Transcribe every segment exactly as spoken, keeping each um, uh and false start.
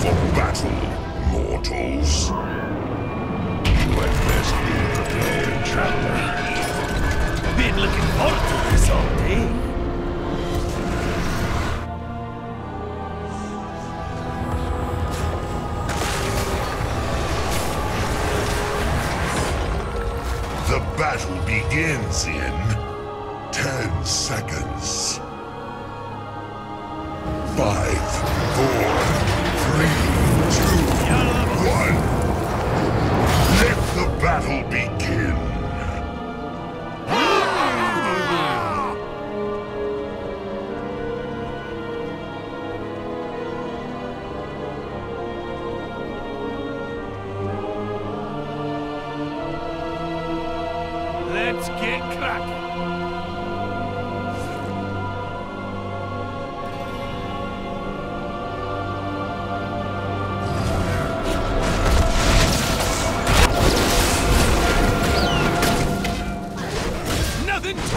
for battle, mortals. You had best be prepared, traveler. Been looking forward to this all day. The battle begins in ten seconds. Five, four, three, two, one. Let the battle begin. Let's get cracking. Nothing to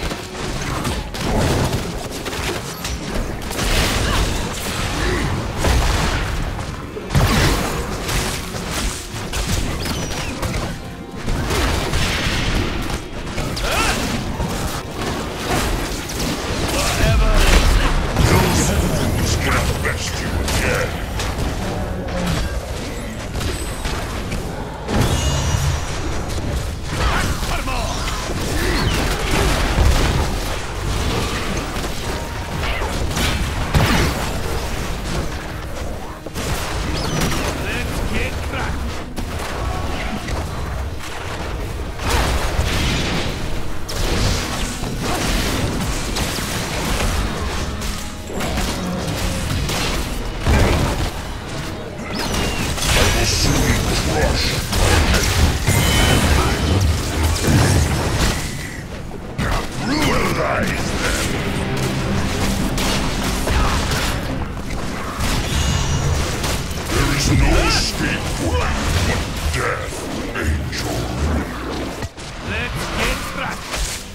No escape for you but death, angel. Let's get cracking.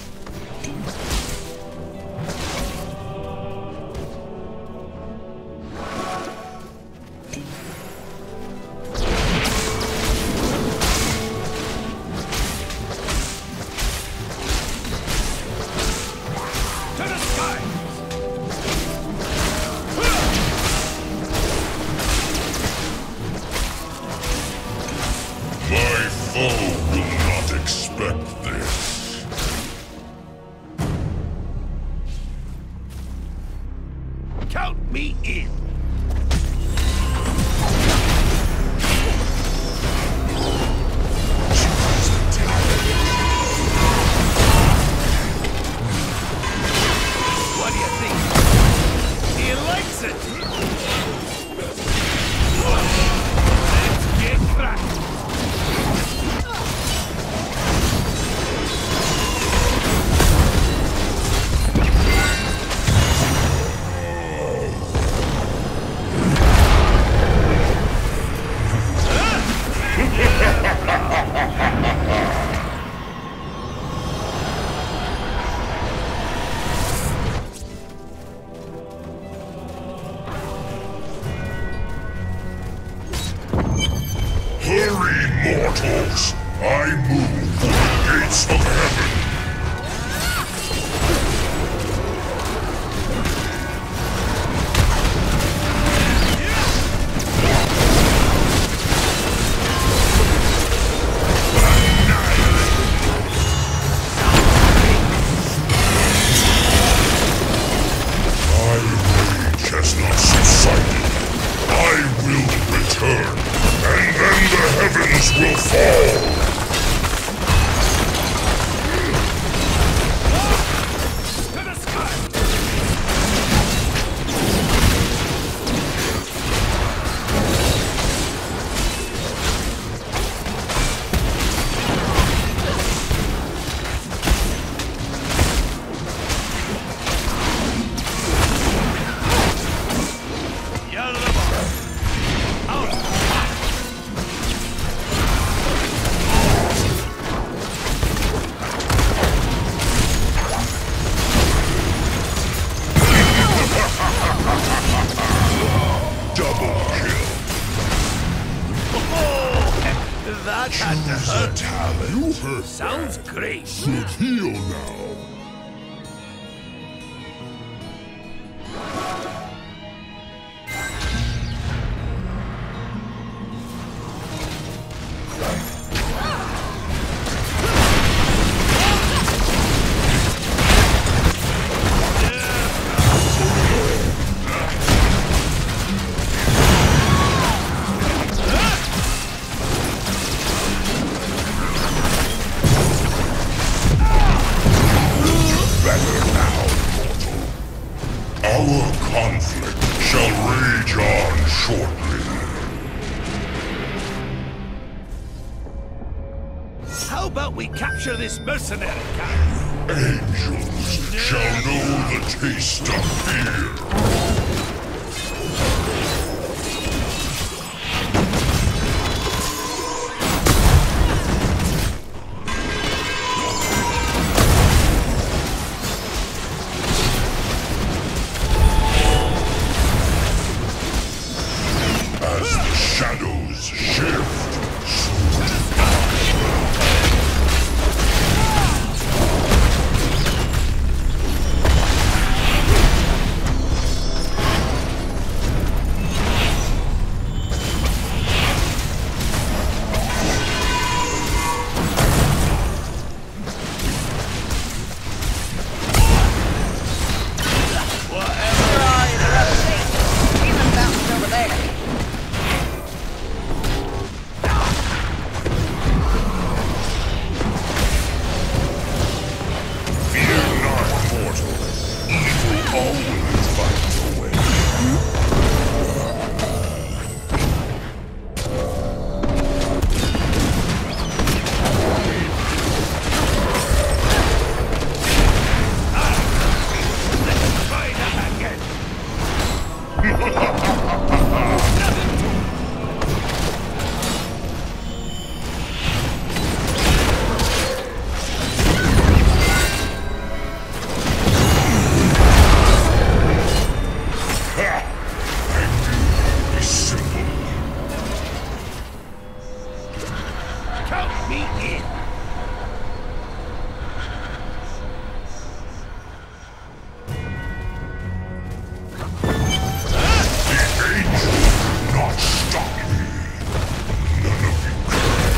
To the sky. My foe will not expect this. Count me in. What do you think? He likes it. Let's get cracking. Hurry, mortals! I move for the gates of heaven! My rage has not subsided. I will return. And then the heavens will fall! To the sky! Yalla! Out! I've had to Choose hurt. a talent. You heard Sounds that. great. Should heal now. Our conflict shall rage on shortly. How about we capture this mercenary camp? Angels shall know the taste of fear. As the shadows shift, always finds a way. Let's try that again. Count me in. The angel will not stop me. None of you can.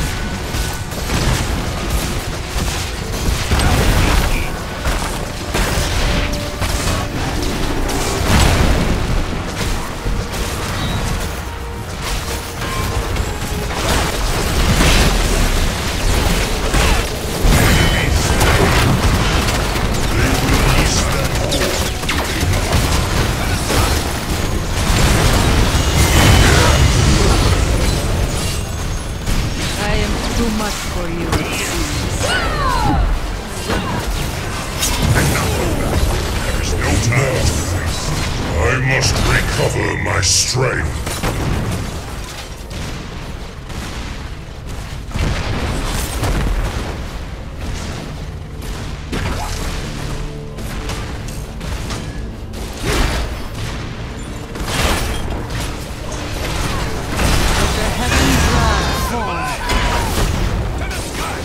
I am too much for you. There is no time to waste. I must recover my strength. The heavens rise, fall. To the sky.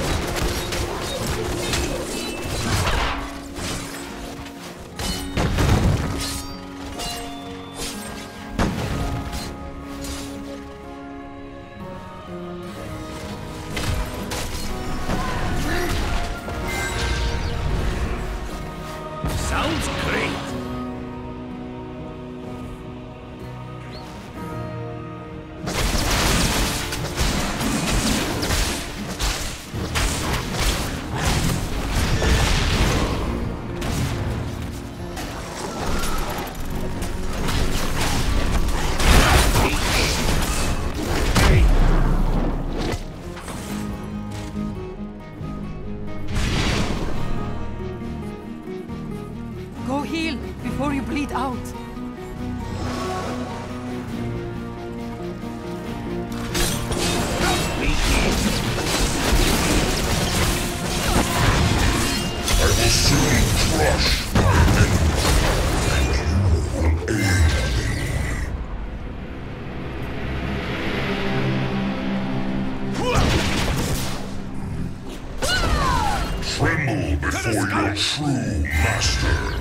your true master.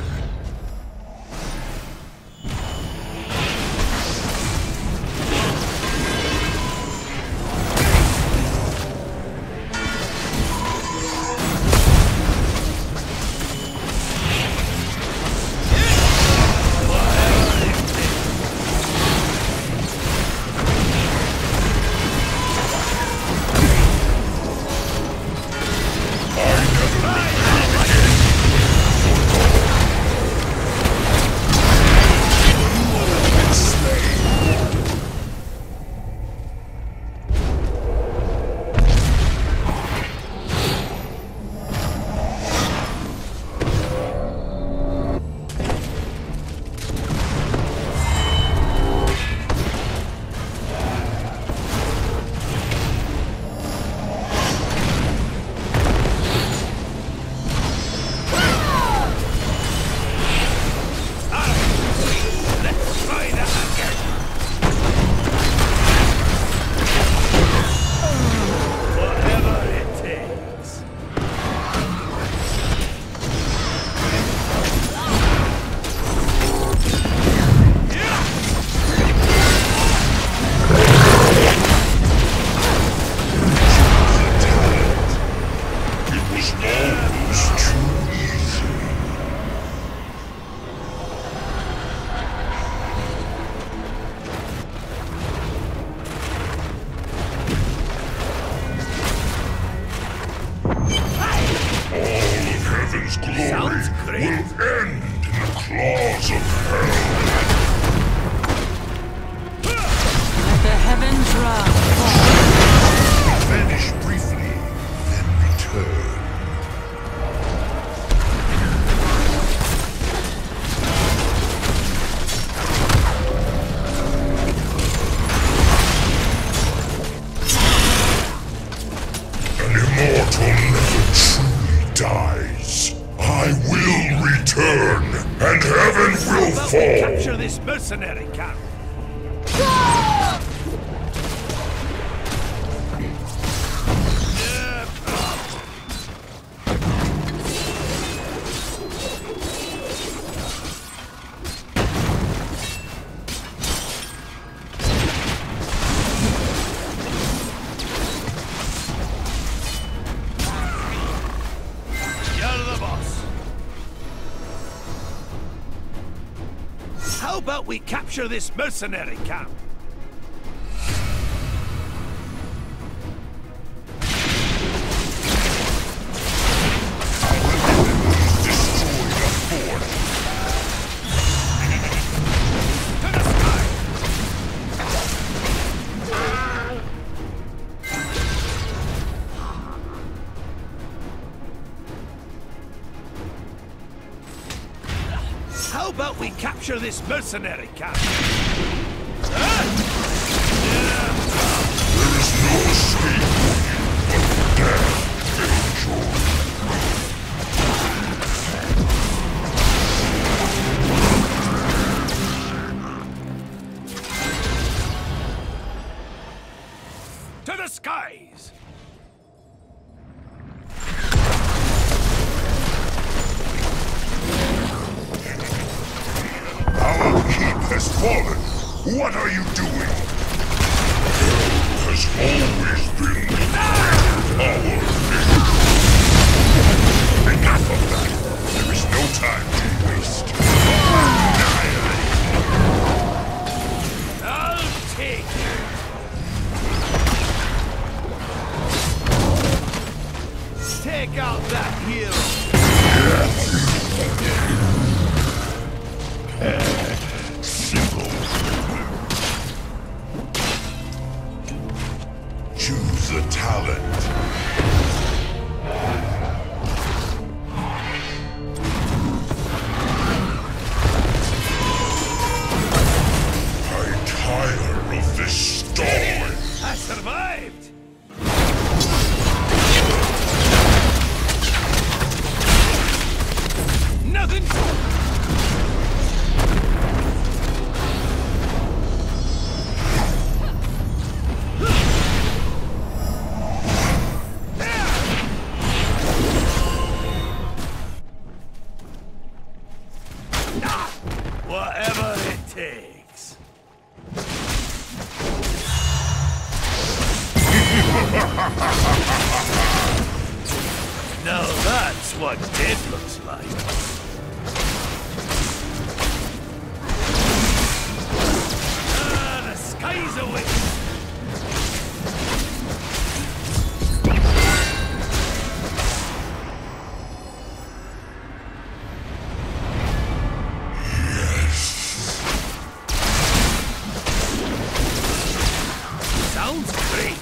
Glory will end in the claws of hell. Let the heavens rise. Vanish briefly, then return. An immortal never truly dies. I will return, and heaven will But we fall. capture this mercenary camp. You're the boss. How about we capture this mercenary camp? Destroy the fort. To the sky! How about we capture this mercenary camp? There is no escape but death, Angel. To the skies! Our keep has fallen. What are you doing? Hell has always been the greater power. Enough of that. There is no time to waste. Annihilate. I'll take it! Take out that hero! Simple. Choose a talent. I tire of this stalling. I survived! Nothing to... what death looks like. Ah, the sky's away. Sounds great.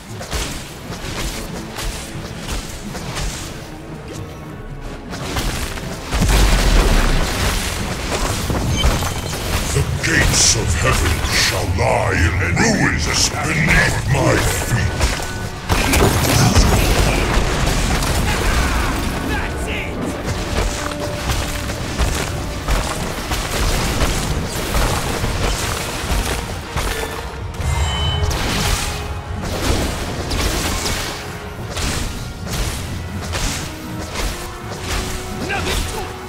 The gates of heaven shall lie in ruins beneath my feet. That's it! Nothing to it!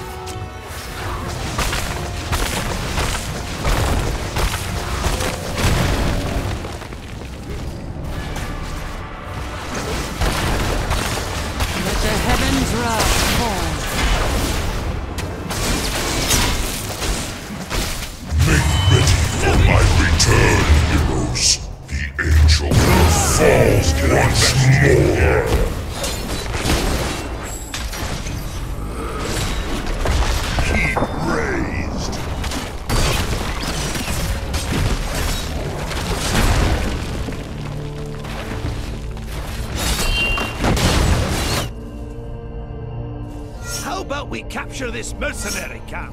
Let the heavens wrath fall. Make ready for my return, heroes. The angel will fall once more. Keep raised. How about we capture this mercenary camp?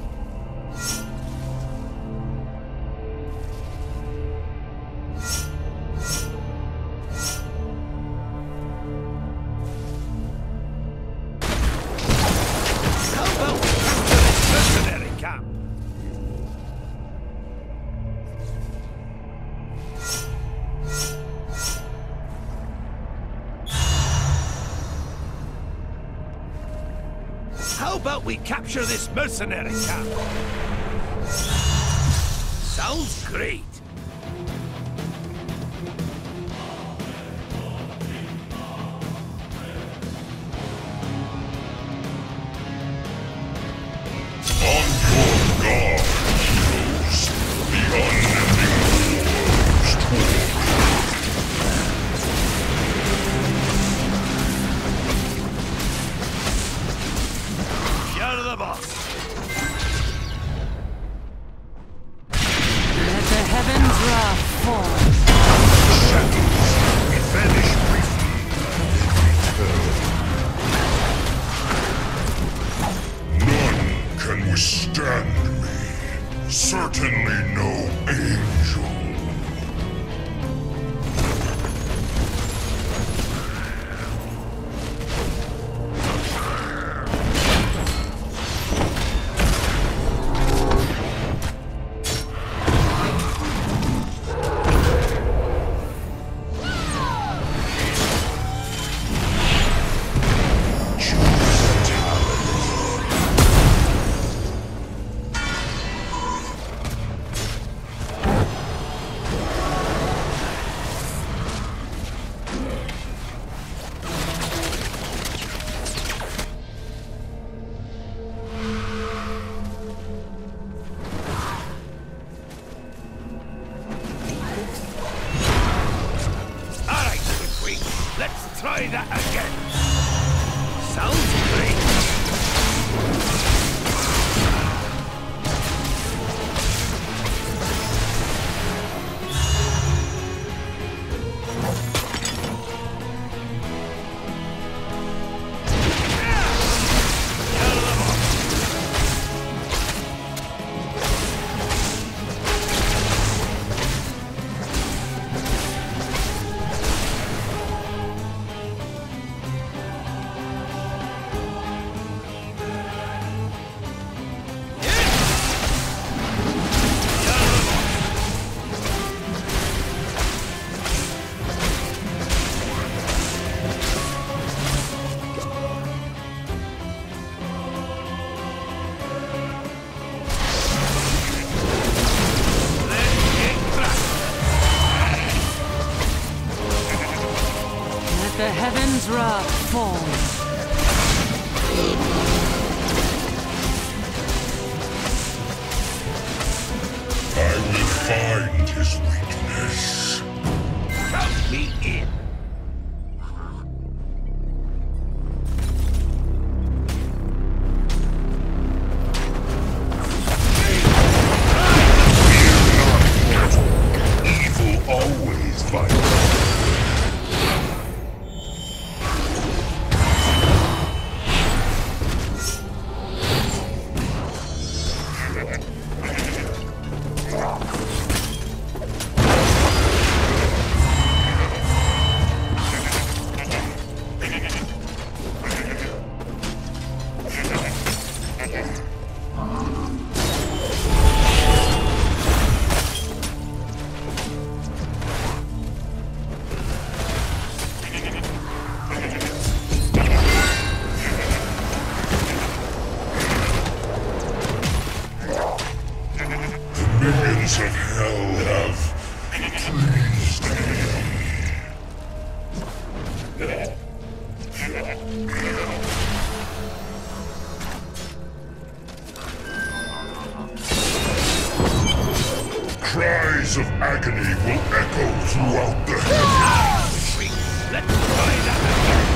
How about we capture this mercenary camp? How about we capture this mercenary camp? Sounds great. On your guard, heroes. The unending wars toward You're the boss. Let the heavens wrath fall. shadows. We vanish briefly, then return. None can withstand me. Certainly no angel. Alright, Squeak, let's try that again. Sounds great. The heavens wrath fall. his weakness. Count me in. Evil always fights. Minions of hell have pleased Cries of agony will echo throughout the heavens. Let's try that again.